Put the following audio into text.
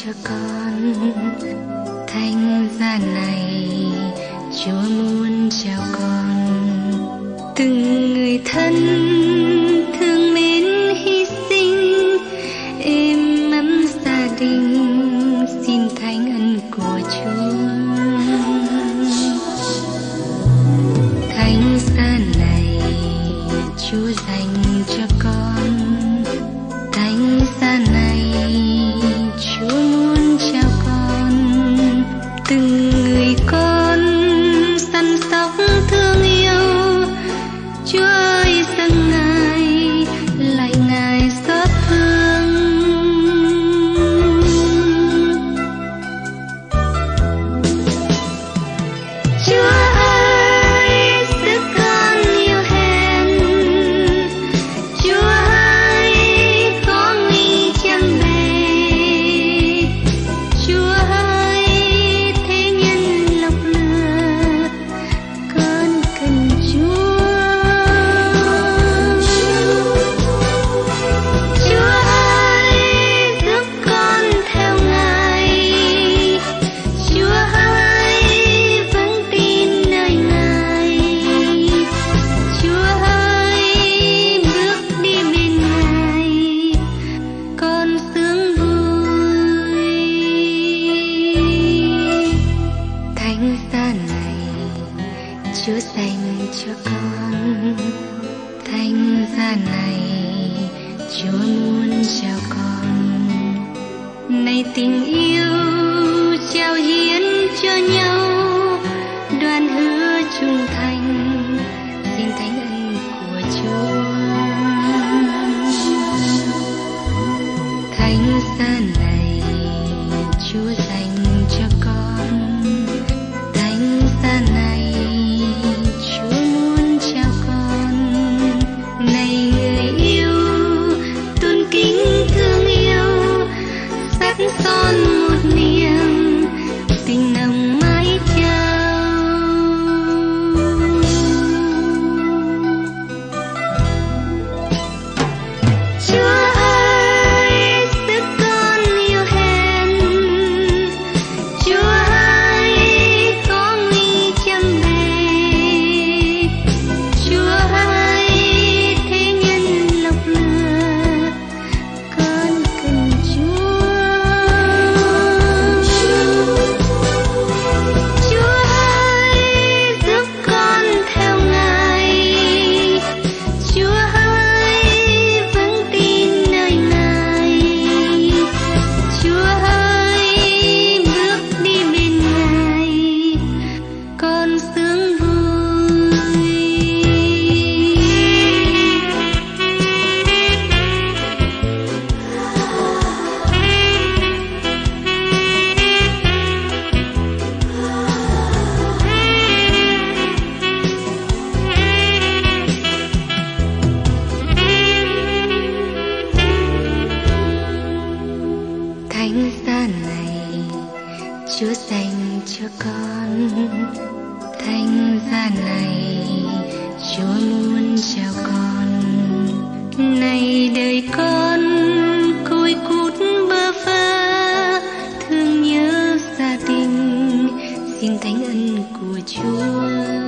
cho con. Thánh giá này Chúa muốn trao con. Từng người thân thương mến hy sinh, êm ấm gia đình xin thánh ân của Chúa. Thánh giá này Chúa dành cho con. Thánh giá này Chúa muốn trao con. Từng người con săn sóc thương yêu, Chúa ơi dâng Ngài, lạy Ngài xót thương. Chúa ơi sức con yêu hèn, Chúa ơi có nguy trăm bề, Chúa ơi thế nhân lọc lừa, con cần Chúa. Chúa ơi giúp con theo Ngài, Chúa ơi vững tin nơi Ngài, Chúa ơi bước đi bên Ngài, con sướng vui. Thánh giá này Chúa dành cho con. Thánh giá này Chúa muốn trao con. Này tình yêu trao hiến cho nhau, đoàn hứa trung thành xin thánh ân của Chúa. Thánh giá này Chúa dành cho con. Thánh giá này Chúa muốn trao con. Này người yêu tôn kính thương yêu, sắc son một niềm tình nồng mãi trao. Chúa ơi sức con yêu hèn, Chúa ơi có nguy trăm bề, Chúa ơi thế nhân lọc lừa, con cần Chúa. Chúa ơi giúp con theo Ngài, Chúa ơi vững tin nơi Ngài, Chúa ơi bước đi bên Ngài, con sướng vui. Thánh giá này Chúa dành cho con. Thánh giá này Chúa muốn trao con. Này đời con côi cút bơ vơ, thương nhớ gia đình xin thánh ân của Chúa.